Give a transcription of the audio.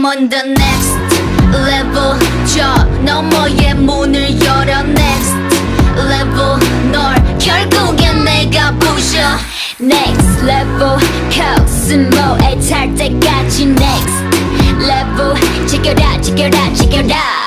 I'm on the next level. 저 너머의 문을 열어 next level. 널 결국엔 내가 부셔 next level. 코스모에 탈 때까지 next level. 지켜라 지켜라 지켜라.